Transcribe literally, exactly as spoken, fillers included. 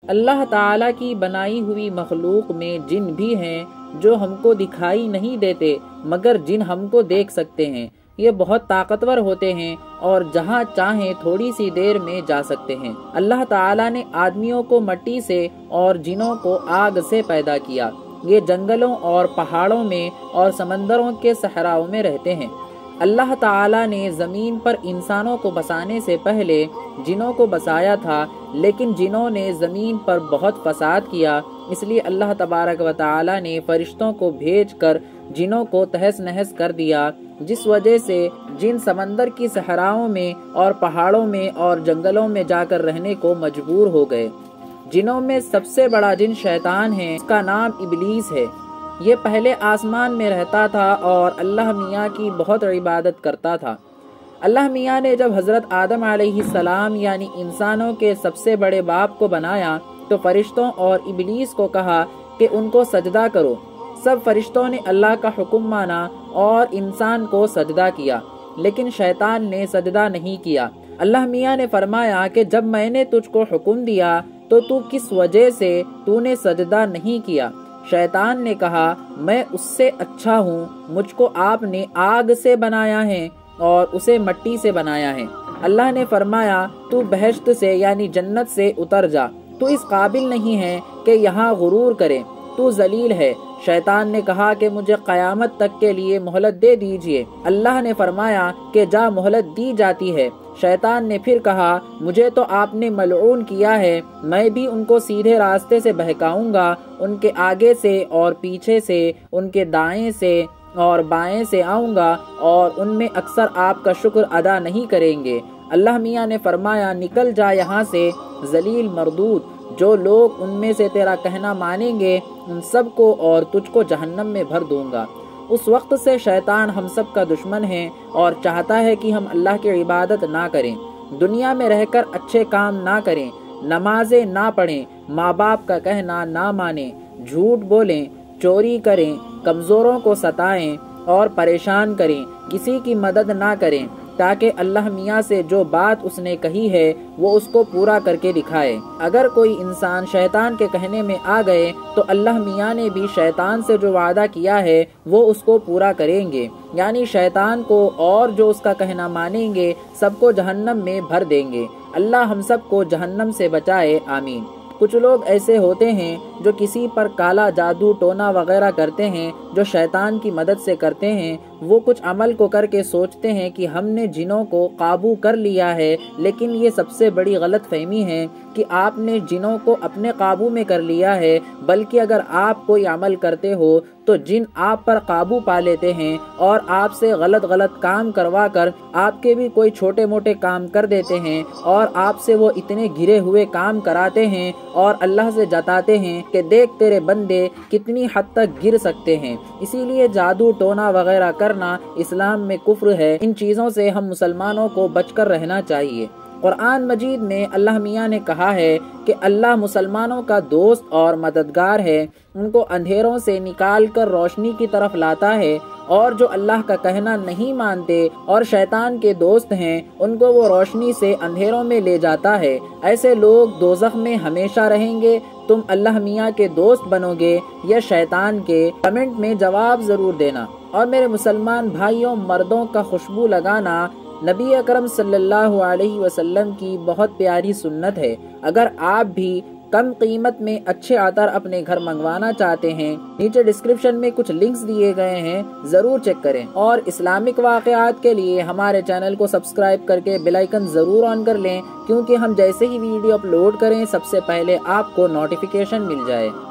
اللہ تعالیٰ کی بنائی ہوئی مخلوق میں جن بھی ہیں جو ہم کو دکھائی نہیں دیتے مگر جن ہم کو دیکھ سکتے ہیں۔ یہ بہت طاقتور ہوتے ہیں اور جہاں چاہیں تھوڑی سی دیر میں جا سکتے ہیں۔ اللہ تعالیٰ نے آدمیوں کو مٹی سے اور جنوں کو آگ سے پیدا کیا۔ یہ جنگلوں اور پہاڑوں میں اور سمندروں کے صحراؤں میں رہتے ہیں۔ اللہ تعالیٰ نے زمین پر انسانوں کو بسانے سے پہلے جنوں کو بسایا تھا، لیکن جنوں نے زمین پر بہت فساد کیا، اس لیے اللہ تبارک و تعالیٰ نے فرشتوں کو بھیج کر جنوں کو تہس نہس کر دیا، جس وجہ سے جن سمندر کی صحراؤں میں اور پہاڑوں میں اور جنگلوں میں جا کر رہنے کو مجبور ہو گئے۔ جنوں میں سب سے بڑا جن شیطان ہے، اس کا نام ابلیس ہے۔ یہ پہلے آسمان میں رہتا تھا اور اللہ میاں کی بہت عبادت کرتا تھا۔ اللہ میاں نے جب حضرت آدم علیہ السلام یعنی انسانوں کے سب سے بڑے باپ کو بنایا تو فرشتوں اور ابلیس کو کہا کہ ان کو سجدہ کرو۔ سب فرشتوں نے اللہ کا حکم مانا اور انسان کو سجدہ کیا، لیکن شیطان نے سجدہ نہیں کیا۔ اللہ میاں نے فرمایا کہ جب میں نے تجھ کو حکم دیا تو تو کس وجہ سے تو نے سجدہ نہیں کیا؟ شیطان نے کہا میں اس سے اچھا ہوں، مجھ کو آپ نے آگ سے بنایا ہے اور اسے مٹی سے بنایا ہے۔ اللہ نے فرمایا تو بہشت سے یعنی جنت سے اتر جا، تو اس قابل نہیں ہے کہ یہاں غرور کرے، تو ذلیل ہے۔ شیطان نے کہا کہ مجھے قیامت تک کے لیے مہلت دے دیجئے۔ اللہ نے فرمایا کہ جا مہلت دی جاتی ہے۔ شیطان نے پھر کہا مجھے تو آپ نے ملعون کیا ہے، میں بھی ان کو سیدھے راستے سے بہکاؤں گا، ان کے آگے سے اور پیچھے سے، ان کے دائیں سے اور بائیں سے آؤں گا اور ان میں اکثر آپ کا شکر ادا نہیں کریں گے۔ اللہ میاں نے فرمایا نکل جا یہاں سے ذلیل مردود، جو لوگ ان میں سے تیرا کہنا مانیں گے ان سب کو اور تجھ کو جہنم میں بھر دوں گا۔ اس وقت سے شیطان ہم سب کا دشمن ہے اور چاہتا ہے کہ ہم اللہ کی عبادت نہ کریں، دنیا میں رہ کر اچھے کام نہ کریں، نمازیں نہ پڑھیں، ماں باپ کا کہنا نہ مانیں، جھوٹ بولیں، چوری کریں، کمزوروں کو ستائیں اور پریشان کریں، کسی کی مدد نہ کریں، تاکہ اللہ میاں سے جو بات اس نے کہی ہے وہ اس کو پورا کر کے دکھائے۔ اگر کوئی انسان شیطان کے کہنے میں آ گئے تو اللہ میاں نے بھی شیطان سے جو وعدہ کیا ہے وہ اس کو پورا کریں گے، یعنی شیطان کو اور جو اس کا کہنا مانیں گے سب کو جہنم میں بھر دیں گے۔ اللہ ہم سب کو جہنم سے بچائے، آمین۔ کچھ لوگ ایسے ہوتے ہیں جو کسی پر کالا جادو ٹونا وغیرہ کرتے ہیں جو شیطان کی مدد سے کرتے ہیں۔ وہ کچھ عمل کو کر کے سوچتے ہیں کہ ہم نے جنوں کو قابو کر لیا ہے، لیکن یہ سب سے بڑی غلط فہمی ہے کہ آپ نے جنوں کو اپنے قابو میں کر لیا ہے، بلکہ اگر آپ کوئی عمل کرتے ہو تو جن آپ پر قابو پا لیتے ہیں اور آپ سے غلط غلط کام کروا کر آپ کے بھی کوئی چھوٹے موٹے کام کر دیتے ہیں اور آپ سے وہ اتنے گرے ہوئے کام کراتے ہیں اور اللہ سے جتاتے ہیں کہ دیکھ تیرے بندے کتنی حد تک گر سکتے ہیں۔ اسی لیے جادو ٹونا وغیرہ کرنا اسلام میں کفر ہے۔ ان چیزوں سے ہم مسلمانوں کو بچ کر رہنا چاہیے۔ قرآن مجید میں اللہ میاں نے کہا ہے کہ اللہ مسلمانوں کا دوست اور مددگار ہے، ان کو اندھیروں سے نکال کر روشنی کی طرف لاتا ہے، اور جو اللہ کا کہنا نہیں مانتے اور شیطان کے دوست ہیں ان کو وہ روشنی سے اندھیروں میں لے جاتا ہے۔ ایسے لوگ دوزخ میں ہمیشہ رہیں گے۔ تم اللہ میاں کے دوست بنو گے یا شیطان کے؟ کمنٹ میں جواب ضرور دینا۔ اور میرے مسلمان بھائیوں، مردوں کا خوشبو لگانا نبی اکرم صلی اللہ علیہ وسلم کی بہت پیاری سنت ہے۔ اگر آپ بھی کم قیمت میں اچھے عطر اپنے گھر منگوانا چاہتے ہیں، نیچے ڈسکرپشن میں کچھ لنکس دیے گئے ہیں، ضرور چیک کریں۔ اور اسلامک واقعات کے لیے ہمارے چینل کو سبسکرائب کر کے بیل آئیکن ضرور آن کر لیں، کیونکہ ہم جیسے ہی ویڈیو اپلوڈ کریں سب سے پہلے آپ کو نوٹیفیکیشن مل جائے۔